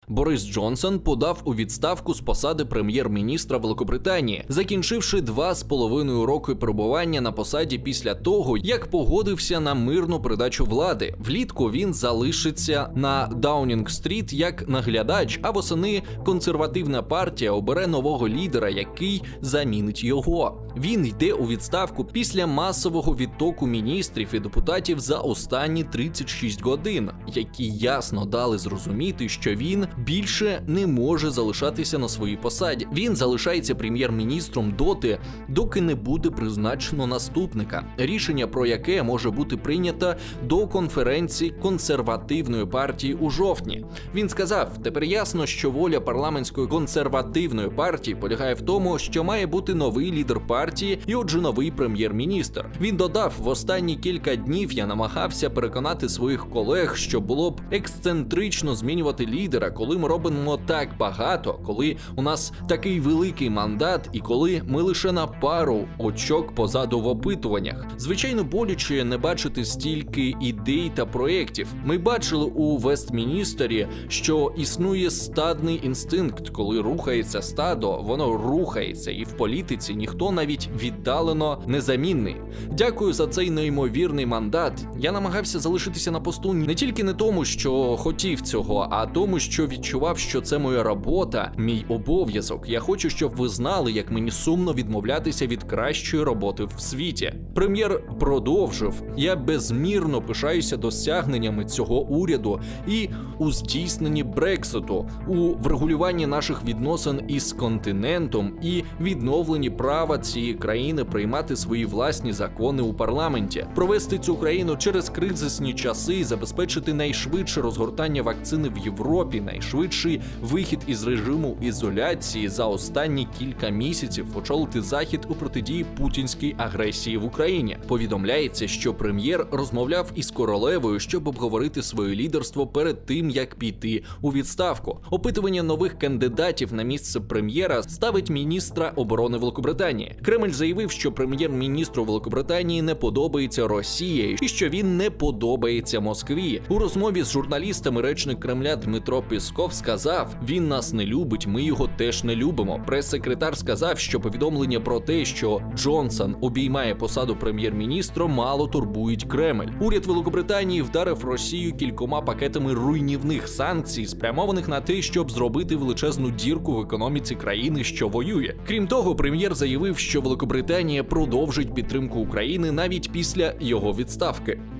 Борис Джонсон подав у відставку з посади прем'єр-міністра Великобританії, закінчивши 2,5 роки перебування на посаді після того, як погодився на мирну передачу влади. Влітку він залишиться на Даунінг-стріт як наглядач, а восени консервативна партія обере нового лідера, який замінить його. Він йде у відставку після масового відтоку міністрів і депутатів за останні 36 годин, які ясно дали зрозуміти, що він більше не може залишатися на своїй посаді. Він залишається прем'єр-міністром доти, доки не буде призначено наступника, рішення про яке може бути прийнято до конференції консервативної партії у жовтні. Він сказав: "Тепер ясно, що воля парламентської консервативної партії полягає в тому, що має бути новий лідер партії і отже новий прем'єр-міністр". Він додав: "В останні кілька днів я намагався переконати своїх колег, що було б ексцентрично змінювати лідера, коли ми робимо так багато, коли у нас такий великий мандат і коли ми лише на пару очок позаду в опитуваннях. Звичайно, боляче не бачити стільки ідей та проєктів. Ми бачили у Вестміністері, що існує стадний інстинкт. Коли рухається стадо, воно рухається, і в політиці ніхто навіть віддалено незамінний. Дякую за цей неймовірний мандат. Я намагався залишитися на посту не тільки не тому, що хотів цього, а тому, що відчував, що це моя робота, мій обов'язок. Я хочу, щоб ви знали, як мені сумно відмовлятися від кращої роботи в світі". Прем'єр продовжив: "Я безмірно пишаюся досягненнями цього уряду і у здійсненні Брекситу, у врегулюванні наших відносин із континентом і відновленні права цієї країни приймати свої власні закони у парламенті, провести цю країну через кризисні часи і забезпечити найшвидше розгортання вакцини в Європі, найшвидший вихід із режиму ізоляції за останні кілька місяців, очолити Захід у протидії путінській агресії в Україні". Повідомляється, що прем'єр розмовляв із королевою, щоб обговорити своє лідерство перед тим, як піти у відставку. Опитування нових кандидатів на місце прем'єра ставить міністра оборони Великобританії. Кремль заявив, що прем'єр-міністру Великобританії не подобається Росія і що він не подобається Москві. У розмові з журналістами речник Кремля Дмитро Пісков сказав: "Він нас не любить, ми його теж не любимо". Прес-секретар сказав, що повідомлення про те, що Джонсон обіймає посаду прем'єр-міністра, мало турбують Кремль. Уряд Великобританії вдарив Росію кількома пакетами руйнівних санкцій, спрямованих на те, щоб зробити величезну дірку в економіці країни, що воює. Крім того, прем'єр заявив, що Великобританія продовжить підтримку України навіть після його відставки.